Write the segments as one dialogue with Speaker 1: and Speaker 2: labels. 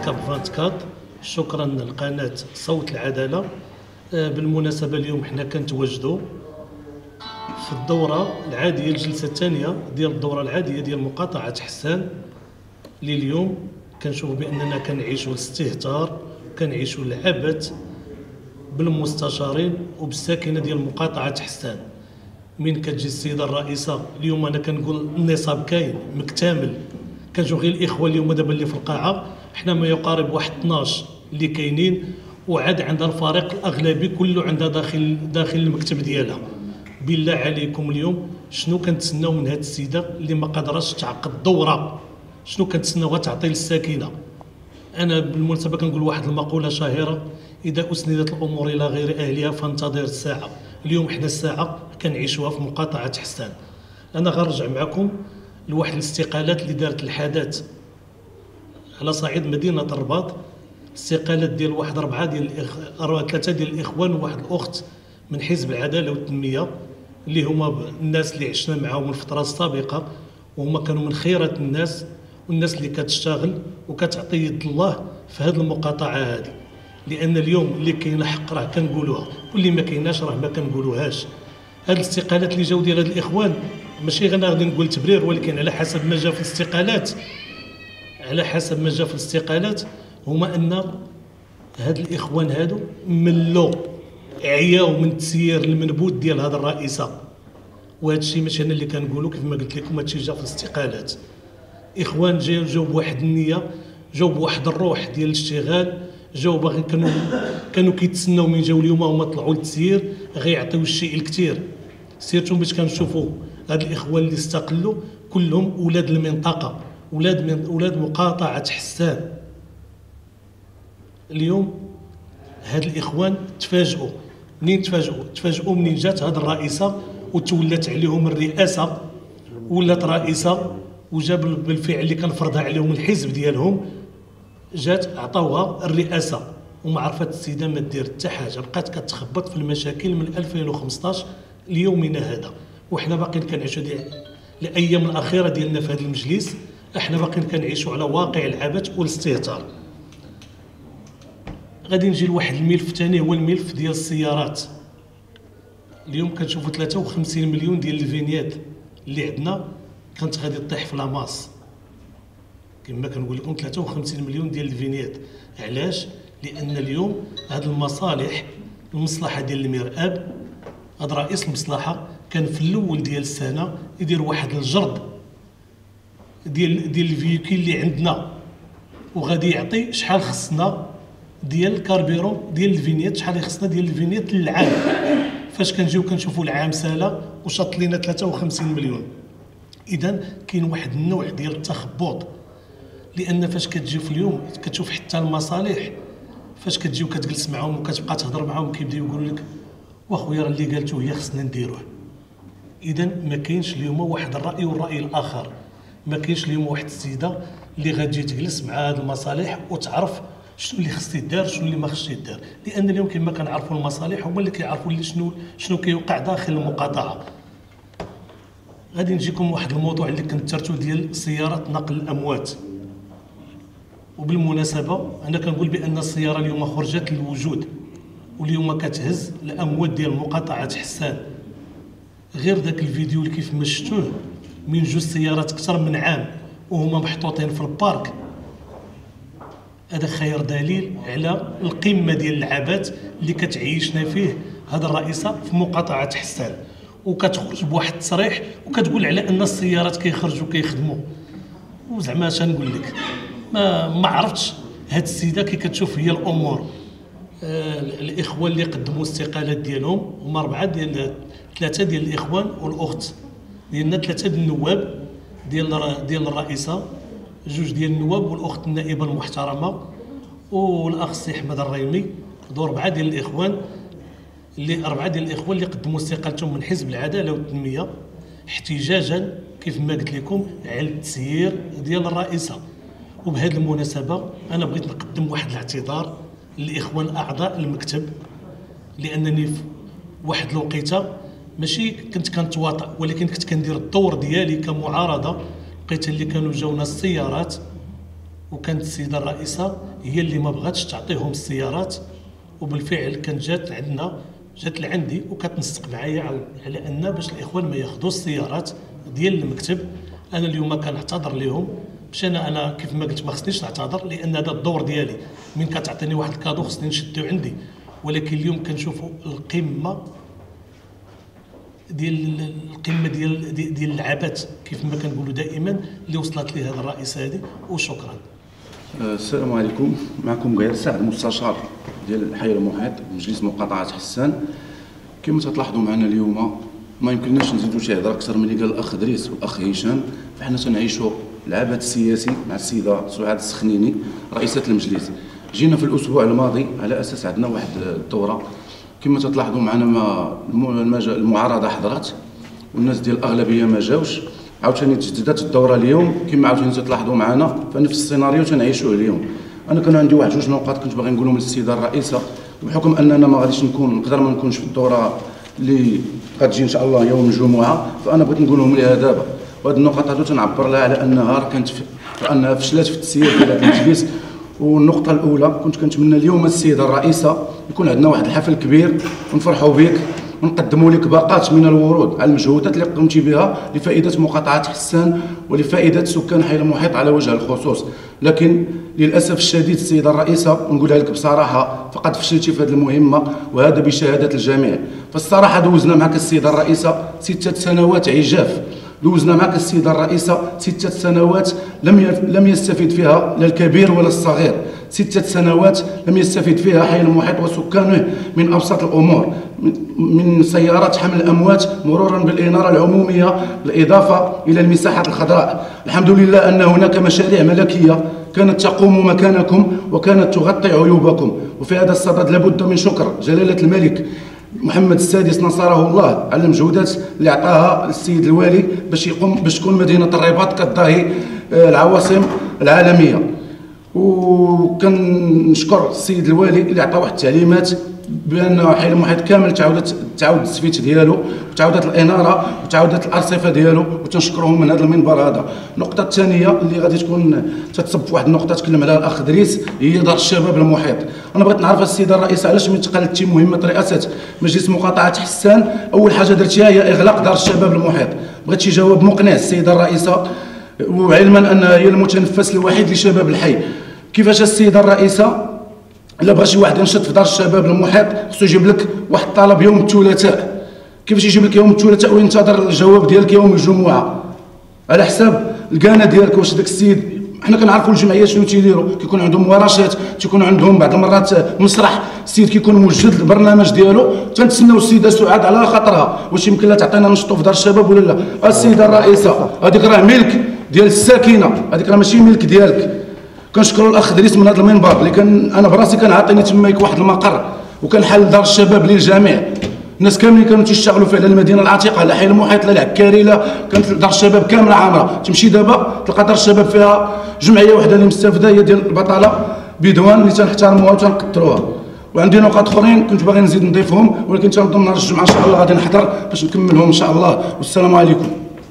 Speaker 1: كاب 24. شكرا لقناة صوت العدالة. بالمناسبة اليوم حنا كنتواجدوا في الدورة العادية، الجلسة الثانية ديال الدورة العادية ديال مقاطعة حسان، اللي اليوم كنشوفوا بأننا كنعيشوا الاستهتار، كنعيشوا العبث بالمستشارين وبالساكنة ديال مقاطعة حسان. من كتجي السيدة الرئيسة اليوم، أنا كنقول النصاب كاين مكتمل، كنشوف غير الإخوة اليوم دابا اللي في القاعة، حنا ما يقارب واحد 12 اللي كاينين، وعاد عندها الفريق الأغلبي كله عندها داخل المكتب ديالها. بالله عليكم اليوم شنو كنتسناو من هاد السيدة اللي ما قادراش تعقد الدورة؟ شنو كنتسناوها تعطي للساكنة؟ أنا بالمناسبة كنقول واحد المقولة شهيرة: إذا أسندت الأمور إلى غير أهلها فانتظر الساعة. اليوم حنا الساعة كنعيشوها في مقاطعة حسان. أنا غنرجع معكم لواحد الاستقالات اللي دارت الحدث على صعيد مدينة الرباط. استقالات ديال واحد 3 ديال الإخوان وواحد الأخت من حزب العدالة والتنمية، اللي هما الناس اللي عشنا معاهم الفترة السابقة، وهما كانوا من خيرة الناس والناس اللي كتشتغل وكتعطي يد الله في هذه المقاطعة هذه. لأن اليوم اللي كاينه حق راه كنقولوها، واللي ما كايناش راه ما كنقولوهاش. هاد الاستقالات اللي جاو ديال هاد الإخوان ماشي غادي نقول تبرير، ولكن على حسب ما جا في الاستقالات، هما أن هاد الإخوان هادو ملوا عياو من تسيير المنبوذ ديال هاد الرئيسة. وهذا الشيء ماشي انا اللي كنقولو، كيف ما قلت لكم هذا الشيء جا في الاستقالات. اخوان جاو بواحد النيه، جاو بواحد الروح ديال الاشتغال، جاو باغي كانوا كيتسناو من جاو اليوم هما طلعوا للتسيير غيعطيو الشيء الكثير. سيرتو باش كنشوفوا هاد الاخوان اللي استقلوا كلهم اولاد المنطقه، اولاد مقاطعه حسان. اليوم هاد الاخوان تفاجئوا. منين تفاجئوا منين جات هاد الرئيسه وتولات عليهم الرئاسه، ولات رئيسه، وجاب بالفعل اللي كان فرضها عليهم الحزب ديالهم، جات عطاوها الرئاسه وما عرفت السيده ما دير حتى حاجه، بقات كتخبط في المشاكل من 2015 ليومنا هذا. وحنا باقيين كنعيشوا الايام الاخيره ديالنا في هذا المجلس، احنا باقيين كنعيشوا على واقع العبث والاستهتار. غادي نجي لواحد الملف ثاني، هو الملف ديال السيارات. اليوم كنشوفوا 53 مليون ديال الفينيات اللي عندنا كانت غادي تطيح في لاماس. كما كنقول لكم 53 مليون ديال الفينيات. علاش؟ لان اليوم هذه المصالح، المصلحه ديال المرآب، هذا رئيس المصلحه كان في الاول ديال السنه يدير واحد الجرد ديال الفيكول اللي عندنا، وغادي يعطي شحال خصنا ديال الكاربيرون ديال الفينيات، شحال خصنا ديال الفينيات للعام. فاش كنجيو كنشوفوا العام سالا وشاط لينا 53 مليون. اذا كاين واحد النوع ديال التخبط، لان فاش كتجي في اليوم كتشوف حتى المصالح، فاش كتجي وكتجلس معاهم وكتبقى تهضر معاهم كيبداو يقولوا لك واخويا راه اللي قالته هي خصنا نديروه. اذا ما كاينش اليوم واحد الراي والراي الاخر، ما كاينش اليوم واحد السيده اللي غتجي تجلس مع هذه المصالح وتعرف شنو اللي خص يدار شنو اللي ما خصش يدار. لان اليوم كما كنعرفوا المصالح هما اللي كيعرفوا اللي شنو كيوقع داخل المقاطعه. غادي نجيكم واحد الموضوع اللي كنت درتو ديال سيارات نقل الاموات. وبالمناسبه انا كنقول بان السياره اليوم خرجت للوجود، واليوم كتهز الاموات ديال مقاطعه حسان. غير ذاك الفيديو اللي كيف ما شفتوه من 2 سيارات اكثر من عام وهما محطوطين في البارك، هذا خير دليل على القمه ديال العبث اللي كتعيشنا فيه هذا الرئيسه في مقاطعه حسان. وكتخرج بواحد التصريح وكتقول على ان السيارات كيخرجوا كيخدموا. وزعما اش نقول لك، ما عرفتش هاد السيده كي كتشوف هي الامور. الاخوان اللي قدموا استقالات ديالهم هما 3 ديال الاخوان والاخت ديالنا، 3 ديال النواب ديال الرئيسه، 2 ديال النواب والاخت النائبه المحترمه والاخ السي احمد الريمي. هادو 4 ديال الاخوان اللي قدموا استقالتهم من حزب العداله والتنميه احتجاجا كيف ما قلت لكم على التسيير ديال الرئيسه. وبهذه المناسبه انا بغيت نقدم واحد الاعتذار للاخوان اعضاء المكتب، لانني في واحد الوقيته ماشي كنت كنتواطئ، ولكن كنت كندير الدور ديالي كمعارضه. لقيت اللي كانوا جاونا السيارات وكانت السيده الرئيسه هي اللي ما بغاتش تعطيهم السيارات، وبالفعل كانت جات لعندي وكتنسق معايا على ان باش الاخوان ما ياخذوش السيارات ديال المكتب. انا اليوم كنعتذر لهم، باش انا كيف ما قلت ما خصنيش نعتذر، لان هذا الدور ديالي. من كتعطيني واحد الكادو خصني نشدو عندي، ولكن اليوم كنشوفوا القمه ديال العبث كيف ما كنقولوا دائما اللي وصلت لي هذا الرئيس هذه. وشكرا.
Speaker 2: السلام عليكم، معكم غير سعد، مستشار ديال الحي المحيط بمجلس مقاطعة حسان. كما تلاحظوا معنا اليوم ما يمكنناش نزيدوا شي هضره اكثر من اللي قال الاخ دريس والاخ هشام. فحنا تنعيشوا العبث السياسي مع السيده سعاد السخنيني رئيسة المجلس. جينا في الاسبوع الماضي على اساس عندنا واحد الدوره، كما تلاحظوا معنا المعارضه حضرت والناس ديال الاغلبيه ما جاوش. عاوتاني تجددت الدوره اليوم كما عاوتاني تلاحظوا معنا، فنفس السيناريو تنعيشوه اليوم. انا كان عندي واحد جوج نقاط كنت باغي نقولهم للسيده الرئيسه، بحكم اننا ما غاديش نقدر ما نكونش في الدوره اللي غتجي ان شاء الله يوم الجمعه، فانا بغيت نقولهم لها دابا. وهذه النقاط هذو تنعبر لها على انها وانها فشلت في التسيير ديال هذا المجلس. والنقطه الاولى كنت كنتمنى اليوم السيده الرئيسه يكون عندنا واحد الحفل كبير ونفرحوا بك ونقدموا لك باقات من الورود على المجهودات اللي قمتي بها لفائده مقاطعه حسان ولفائده سكان حي المحيط على وجه الخصوص. لكن للاسف الشديد السيده الرئيسه، ونقولها لك بصراحه، فقد فشلتي في هذه المهمه، وهذا بشهاده الجميع. فالصراحه دوزنا معك السيده الرئيسه 6 سنوات عجاف، دوزنا معك السيده الرئيسه 6 سنوات لم يستفيد فيها لا الكبير ولا الصغير. 6 سنوات لم يستفيد فيها حي المحيط وسكانه من ابسط الامور، من سيارات حمل الاموات مرورا بالاناره العموميه، بالاضافه الى المساحات الخضراء. الحمد لله ان هناك مشاريع ملكيه كانت تقوم مكانكم وكانت تغطي عيوبكم. وفي هذا الصدد لابد من شكر جلاله الملك محمد السادس نصره الله على المجهودات اللي عطاها السيد الوالي باش تكون مدينه الرباط كتضاهي العواصم العالميه. وكنشكر السيد الوالي اللي عطى واحد التعليمات بان حي المحيط كامل تعاود التسفيت ديالو، وتعاودت الاناره، وتعاودت الارصفه ديالو، وتنشكرهم من هذا المنبر هذا. النقطه الثانيه اللي غادي تكون تتصب في واحد النقطه تكلم عليها الاخ دريس، هي دار الشباب المحيط. انا بغيت نعرف السيده الرئيسه علاش من تقلدتي مهمه رئاسه مجلس مقاطعه حسان اول حاجه درتيها هي اغلاق دار الشباب المحيط؟ بغيت شي جواب مقنع السيده الرئيسه، وعلما انها هي المتنفس الوحيد لشباب الحي. كيفاش السيده الرئيسه الا بغى شي واحد ينشط في دار الشباب المحيط خصو يجيب لك واحد الطلب يوم الثلاثاء؟ كيفاش يجيب لك يوم الثلاثاء وينتظر الجواب ديالك يوم الجمعه على حساب الكانه ديالك؟ واش داك السيد، حنا كنعرفوا الجمعيات شنو تيديروا، كيكون عندهم ورشات، تيكون عندهم بعض المرات مسرح، السيد كيكون موجد البرنامج ديالو، تنتسناو السيده سعاد على خاطرها واش يمكن لها تعطينا نشطوا في دار الشباب ولا لا؟ السيده الرئيسه هذيك راه ملك ديال الساكنه، هذيك راه ماشي ملك ديالك. كنشكروا الاخ دريس من هذا المنبر اللي كان انا براسي كنعطيني تمايك واحد المقر وكنحل دار الشباب للجميع. الناس كاملين كانوا تيشتغلوا فيه، على المدينه العتيقه، على حي المحيط، لا العكاري، لا كانت دار الشباب كامله عامره. تمشي دابا تلقى دار الشباب فيها جمعيه وحده اللي مستافده هي ديال البطاله بدوان اللي تنحترموها وتنقدروها. وعندي نقاط اخرين كنت باغي نزيد نضيفهم، ولكن تنظن نهار الجمعه ان شاء الله غادي نحضر باش نكملهم ان شاء الله. والسلام عليكم.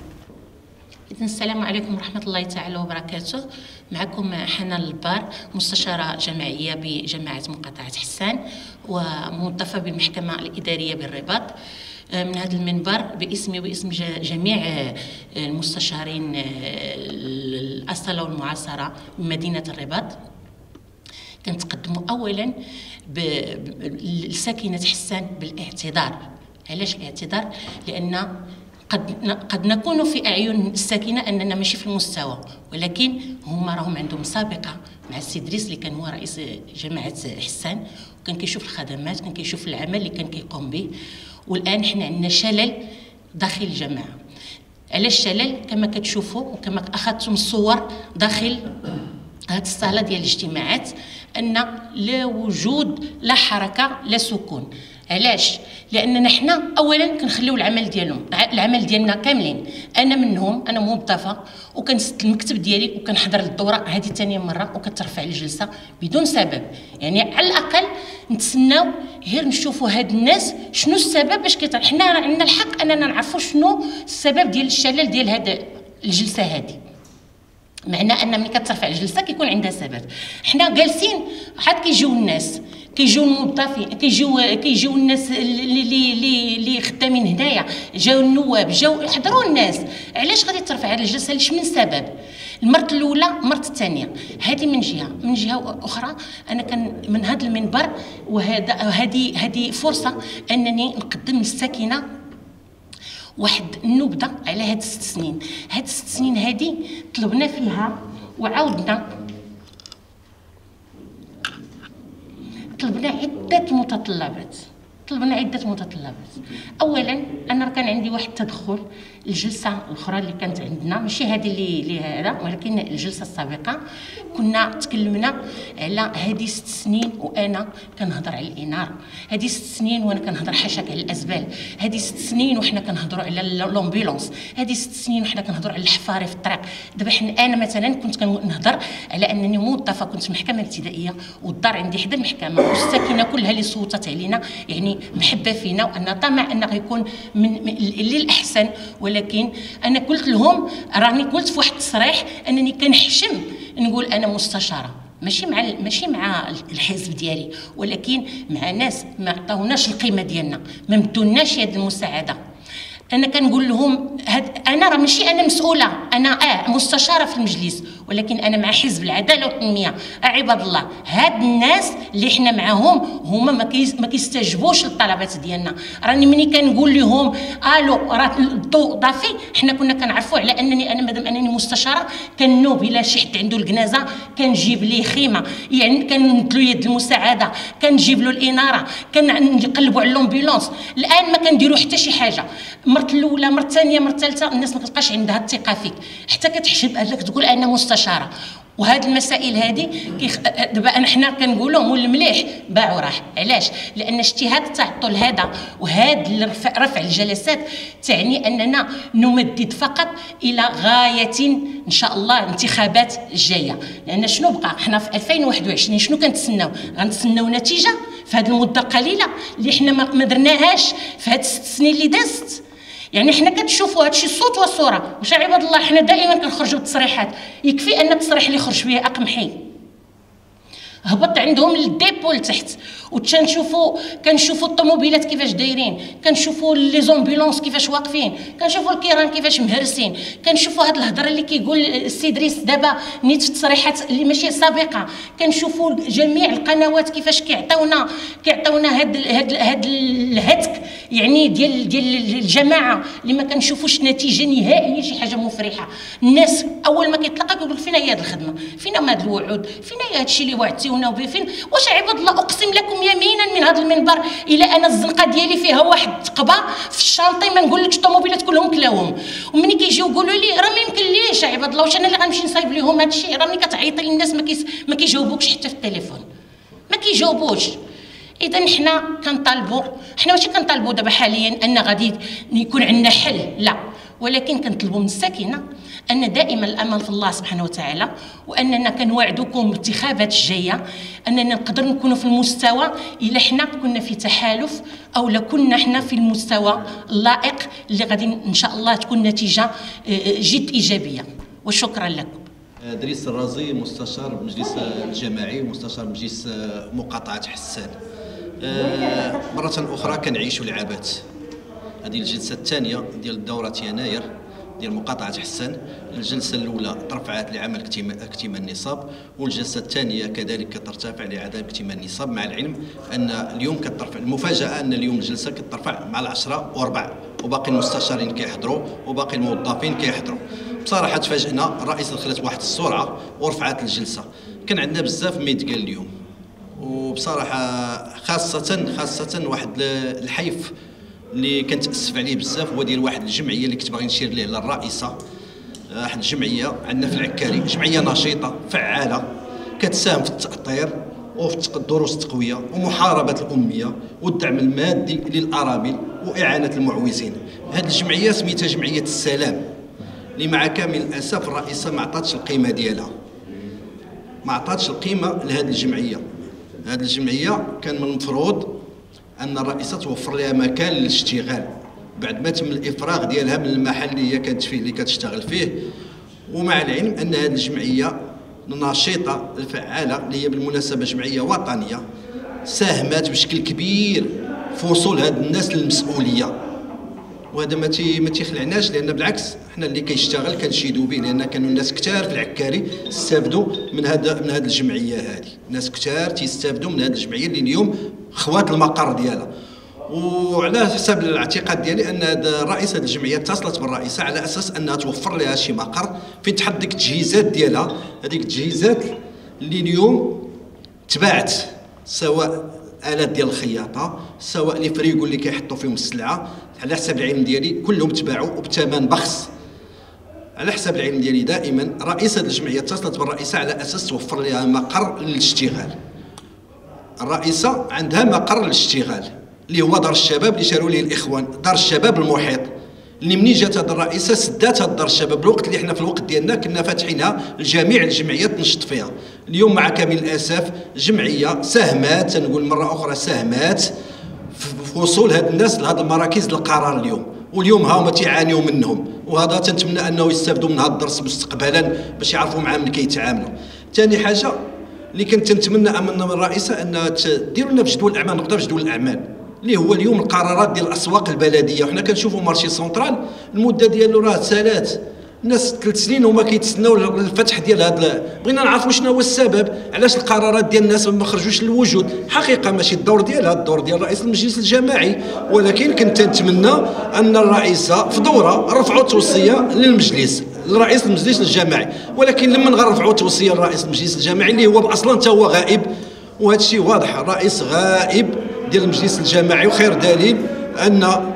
Speaker 3: السلام عليكم ورحمة الله تعالى وبركاته. معكم حنان البار، مستشارة جماعية بجماعة مقاطعة حسان وموظفة بالمحكمة الإدارية بالرباط. من هذا المنبر باسمي وباسم جميع المستشارين الأصالة والمعاصرة من مدينة الرباط كنتقدموا أولا لساكنة حسان بالاعتذار. علاش الاعتذار؟ لأن قد نكون في أعين الساكنة أننا ماشي في المستوى، ولكن هما راهم عندهم سابقة مع السي دريس اللي كان هو رئيس جماعة حسان، وكان كيشوف الخدمات، كان كيشوف العمل اللي كان كيقوم به. والآن حنا عندنا شلل داخل الجماعة. علاش شلل؟ كما كتشوفوا وكما أخذتم الصور داخل هذه الصالة ديال الاجتماعات، أن لا وجود لا حركة لا سكون. علاش؟ لاننا حنا اولا كنخليو العمل ديالنا كاملين. انا منهم، انا موظفه وكنسد المكتب ديالي وكنحضر للدوره هذه ثاني مره وكترفع الجلسه بدون سبب. يعني على الاقل نتسناو غير نشوفوا هاد الناس شنو السبب باش حنا عندنا الحق اننا نعرفوا شنو السبب ديال الشلل ديال هاد الجلسه هذه. معنى ان ملي كترفع الجلسه كيكون عندها سبب. حنا جالسين عاد كيجيو الناس، كيجيو الموظفين، كيجيو الناس اللي خدامين هنايا، جاو النواب، جاو حضروا الناس. علاش غادي ترفع هذه الجلسه؟ ليش؟ من سبب. المرت الاولى، المرت الثانيه، هذه من جهه اخرى انا كان من هذا المنبر، هذه فرصه انني نقدم للساكنه واحد النبذه على هاد 6 سنين. هاد 6 سنين هادي طلبنا فيها وعاودنا، طلبنا عده متطلبات. اولا انا كان عندي واحد التدخل. الجلسه الاخرى اللي كانت عندنا ماشي هذه اللي هذا، ولكن الجلسه السابقه كنا تكلمنا على هذه 6 سنين وانا كنهضر على الاناره، هذه 6 سنين وانا كنهضر حاشاك على الازبال، هذه 6 سنين وحنا كنهضروا على لومبيلونس، هذه 6 سنين وحنا كنهضروا على الحفاري في الطريق. دابا انا مثلا كنت كنهضر على انني موظفه كنت في المحكمه الابتدائيه والدار عندي حدا المحكمه، والساكنه كلها اللي صوتت علينا يعني محبه فينا، وان طمع ان غيكون من للاحسن. ولكن انا قلت لهم، راني قلت في واحد التصريح انني كنحشم نقول انا مستشاره، ماشي مع الحزب ديالي، ولكن مع ناس ما عطاوناش القيمه ديالنا، ما مدوناش يد المساعده. انا كنقول لهم انا راه ماشي انا مسؤوله، انا مستشاره في المجلس، ولكن انا مع حزب العداله والتنميه. عباد الله، هاد الناس اللي حنا معاهم هما ما كيستجبوش للطلبات ديالنا. راني ملي كنقول لهم الو راه الضوء ضافي، حنا كنا كنعرفوا على انني انا مادام انني مستشاره كنوب الى شي حد عنده الكنازه كنجيب ليه خيمه، يعني كنمد له يد المساعده، كنجيب له الاناره، كنقلبوا على لومبيلونس. الان ما كنديروا حتى شي حاجه. مرت الاولى، مرت الثانيه، مرت الثالثه، الناس ما كتبقاش عندها الثقه فيك حتى كتحشم انك تقول انا مستشاره. وهاد المسائل هذه دابا حنا كنقولوا مول المليح باعوا راح. علاش؟ لان اجتهاد التعطل هذا وهاد رفع الجلسات تعني اننا نمدد فقط الى غايه ان شاء الله الانتخابات الجايه. لان شنو بقى؟ حنا في 2021 شنو كنتسناو؟ غنتسناو نتيجه في هذه المده القليله اللي حنا ما درناهاش في هاد 6 سنين اللي دازت. يعني حنا كتشوفوا هادشي صوت وصوره. واش عباد الله حنا دائما كنخرجوا بتصريحات، يكفي ان التصريح اللي خرج به اقمحي هبط عندهم للديبو لتحت، كنشوفوا الطوموبيلات كيفاش دايرين، كنشوفوا لي زومبيلونس كيفاش واقفين، كنشوفوا الكيران كيفاش مهرسين، كنشوفوا هاد الهضره اللي كيقول السي دريس دابا نيت في التصريحات اللي ماشي سابقه، كنشوفوا جميع القنوات كيفاش كيعطيونا هاد الهتك يعني ديال الجماعه اللي ما كنشوفوش نتيجه نهائيه، شي حاجه مفرحه. الناس اول ما كيتلاقى كيقول فينا هي هاد الخدمه، فينا هاد الوعود، فينا هادشي اللي وعدتيونا به، فين واش عباد الله اقسم لكم يمينا من هذا المنبر الى انا الزنقه ديالي فيها واحد تقبه في الشانطي ما نقولكش الطوموبيلات كلهم كلاوهم. ومني كيجيو يقولوا لي راه ما يمكنليش عباد الله، واش انا اللي غنمشي نصايب لهم هذا الشيء؟ راه ملي كتعيطي للناس ما كيجاوبوكش حتى في التليفون، ما كيجاوبوش. اذا حنا كنطالبوا، حنا ماشي كنطالبوا دابا حاليا ان غادي يكون عندنا حل، لا، ولكن كنطلبوا من الساكنه ان دائما الامل في الله سبحانه وتعالى، واننا كنوعدكم بالانتخابات الجايه اننا نقدر نكونوا في المستوى الا حنا كنا في تحالف او لا كنا حنا في المستوى اللائق اللي غادي ان شاء الله تكون نتيجه جد ايجابيه. وشكرا لكم.
Speaker 4: دريس الرازي، مستشار المجلس الجماعي ومستشار مجلس مقاطعه حسان. مرة أخرى كنعيشوا لعبات. هذه الجلسة الثانية ديال دورة يناير ديال مقاطعة حسان. الجلسة الأولى ترفعت لعمل اكتمال النصاب، والجلسة الثانية كذلك كترتفع لعدم اكتمال النصاب، مع العلم أن اليوم كترفع، المفاجأة أن اليوم الجلسة كترفع مع 10:04 وباقي المستشارين كيحضروا وباقي الموظفين كيحضروا. بصراحة تفاجئنا، الرئيس دخلت واحد السرعة ورفعت الجلسة. كان عندنا بزاف ما يتقال اليوم، وبصراحه خاصه واحد الحيف اللي كنتاسف عليه بزاف هو ديال واحد الجمعيه اللي كنت باغي نشير ليه للرئيسه. واحد الجمعيه عندنا في العكاري، جمعيه نشيطه فعاله كتساهم في التاطير وفي الدروس التقويه ومحاربه الاميه والدعم المادي للارامل واعانه المعوزين. هذه الجمعيه سميتها جمعيه السلام، اللي مع كامل الاسف الرئيسه ما عطاتش القيمه ديالها، ما عطاتش القيمه لهذه الجمعيه. هذه الجمعيه كان من المفروض ان الرئيسه توفر لها مكان للاشتغال بعد ما تم الافراغ ديالها من المحل اللي هي كانت فيه اللي كتشتغل فيه، ومع العلم ان هذه الجمعيه النشيطه الفعاله اللي هي بالمناسبه جمعيه وطنيه ساهمت بشكل كبير في وصول هاد الناس للمسؤوليه، وهذا ما تيخلعناش، لان بالعكس حنا اللي كيشتغل كنشيدوا به، لان كانوا الناس كثار في العكاري استافدوا من هذه الجمعيه هذه، ناس كثار تيستافدوا من هذه الجمعيه اللي اليوم خوات المقر ديالها. وعلى حسب الاعتقاد ديالي ان رئيس هذه الجمعيه اتصلت بالرئيسه على اساس انها توفر لها شي مقر فين تحط ديك التجهيزات ديالها، هذيك التجهيزات اللي اليوم تباعت، سواء الات ديال الخياطه، سواء لي فريغو اللي كيحطوا فيهم السلعه، على حسب العلم ديالي كلهم تباعوا وبثمن بخس. على حسب العلم ديالي دائما رئيسه الجمعيه اتصلت بالرئيسه على اساس توفر لها مقر للاشتغال. الرئيسه عندها مقر للاشتغال اللي هو دار الشباب اللي شاروا ليه الاخوان، دار الشباب المحيط، اللي منين جات هذه الرئيسه سدات هذه دار الشباب بالوقت اللي حنا في الوقت ديالنا كنا فاتحينها لجميع الجمعيات تنشط فيها. اليوم مع كامل الاسف جمعيه ساهمات، تنقول مره اخرى ساهمات في وصول هاد الناس لهاد المراكز القرار اليوم، واليوم ها هما تيعانيوا منهم، وهذا تنتمنى انه يستافدوا من هذا الدرس مستقبلا باش يعرفوا معاه ملي كيتعاملوا. ثاني حاجه اللي كنت نتمنى من الرئيسه انها ديروا لنا في جدول الاعمال، نقطه في جدول الاعمال اللي هو اليوم القرارات ديال الاسواق البلديه. وحنا كنشوفوا مارشي سونترال المده ديالو راه سالات، الناس 3 سنين هما كيتسناو الفتح ديال هذا. بغينا نعرفوا شنو هو السبب، علاش القرارات ديال الناس ما خرجوش للوجود. حقيقه ماشي الدور ديالها، الدور ديال رئيس المجلس الجماعي، ولكن كنت نتمنى ان الرئيسه في دوره رفعوا توصيه للمجلس، لرئيس المجلس الجماعي، ولكن لما نغرفعوا توصيه لرئيس المجلس الجماعي اللي هو اصلا حتى هو غائب، وهذا الشيء واضح، الرئيس غائب ديال المجلس الجماعي. وخير دليل ان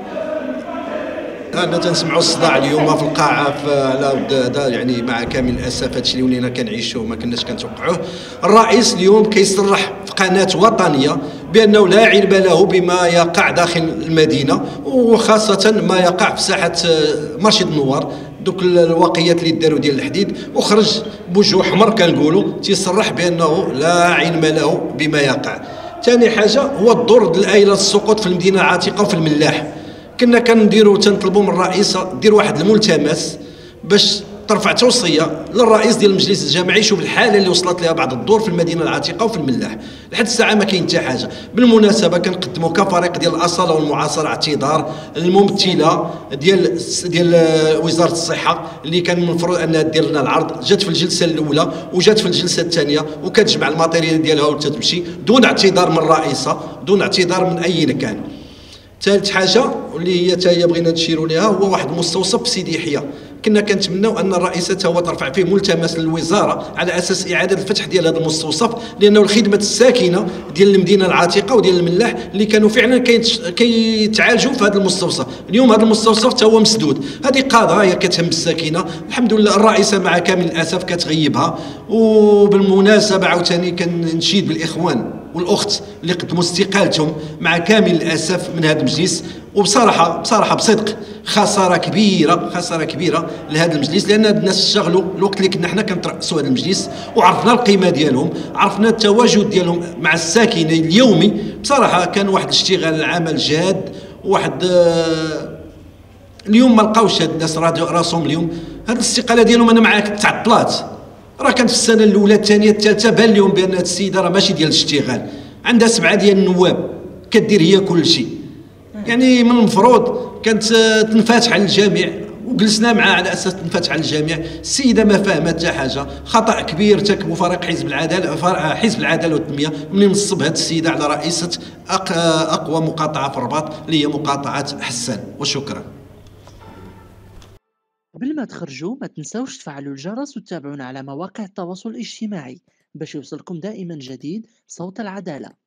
Speaker 4: تنسمعوا الصداع اليوم في القاعه على يعني مع كامل الاسف هذا الشيء اللي ولينا كنعيشوه ما كناش كنتوقعوه. الرئيس اليوم كيصرح في قناه وطنيه بانه لا علم له بما يقع داخل المدينه، وخاصه ما يقع في ساحه مرشد النوار، دوك الواقيات اللي داروا ديال الحديد، وخرج بوجه حمر كنقولوا تيصرح بانه لا علم له بما يقع. ثاني حاجه هو الدور ديال الآيلة السقوط في المدينه العتيقه وفي الملاح. كنا كنديروا تنطلبوا من الرئيسه دير واحد الملتمس باش ترفع توصيه للرئيس ديال المجلس الجماعي يشوف الحاله اللي وصلت لها بعض الدور في المدينه العتيقه وفي الملاح. لحد الساعه ما كاين حتى حاجه. بالمناسبه كنقدموا كفريق ديال الاصاله والمعاصره اعتذار الممثله ديال وزاره الصحه اللي كان المفروض انها دير لنا العرض، جات في الجلسه الاولى وجات في الجلسه الثانيه وكتجمع الماتيريال ديالها وتمشي دون اعتذار من الرئيسه، دون اعتذار من اي كان. ثالث حاجه واللي هي حتى هي بغينا نشيروا لها هو واحد المستوصف في سيدي يحيى. كنا كنتمناو ان الرئيسه هو ترفع فيه ملتمس للوزاره على اساس اعاده الفتح ديال هذا المستوصف، لانه الخدمه الساكنه ديال المدينه العتيقه وديال الملاح اللي كانوا فعلا كيتعالجوا في هذا المستوصف، اليوم هذا المستوصف حتى هو مسدود. هذه قضايا كتهم الساكنه، الحمد لله الرئيسه مع كامل الاسف كتغيبها. وبالمناسبه عاوتاني كنشيد بالاخوان والاخت اللي قدموا استقالتهم مع كامل الاسف من هذا المجلس، وبصراحه بصدق خساره كبيره لهذا المجلس، لان هاد الناس اشتغلوا الوقت اللي كنا حنا كنترأسوا هذا المجلس، وعرفنا القيمه ديالهم، عرفنا التواجد ديالهم مع الساكنه اليومي. بصراحه كان واحد الاشتغال العمل جاد، واحد اليوم ما لقاوش هاد الناس راسهم اليوم هاد الاستقاله ديالهم انا معاك تعطلات. راه كانت في السنه الاولى الثانيه الثالثه بان لهم بان هاد السيده راه ماشي ديال الاشتغال، عندها 7 ديال النواب كدير هي كل شيء. يعني من المفروض كانت تنفتح على الجميع، وجلسنا معها على اساس تنفتح على الجميع. السيده ما فاهمه حتى حاجه، خطا كبير ارتكبوا فريق حزب العداله والتنميه ملي نصب هذه السيده على رئيسه اقوى مقاطعه في الرباط اللي هي مقاطعه حسان. وشكرا.
Speaker 5: قبل ما تخرجوا ما تنساوش تفعلوا الجرس وتتابعونا على مواقع التواصل الاجتماعي باش يوصلكم دائما جديد صوت العدالة.